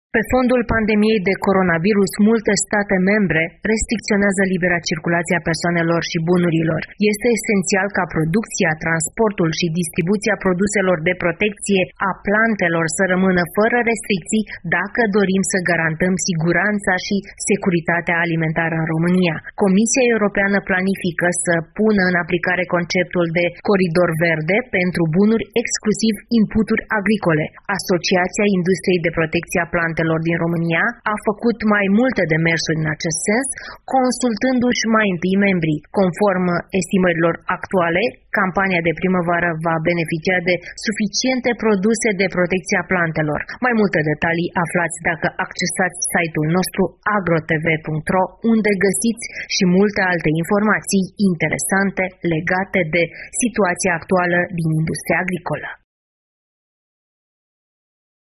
Pe fondul pandemiei de coronavirus, multe state membre restricționează libera circulație a persoanelor și bunurilor. Este esențial ca producția, transportul și distribuția produselor de protecție a plantelor să rămână fără restricții dacă dorim să garantăm siguranța și securitatea alimentară în România. Comisia Europeană planifică să pună în aplicare conceptul de coridor verde pentru bunuri, exclusiv inputuri agricole. Asociația Industriei de Protecție a Plantelor din România a făcut mai multe demersuri în acest sens, consultându-și mai întâi membrii. Conform estimărilor actuale, campania de primăvară va beneficia de suficiente produse de protecție a plantelor. Mai multe detalii aflați dacă accesați site-ul nostru agrotv.ro, unde găsiți și multe alte informații interesante legate de situația actuală din industria agricolă.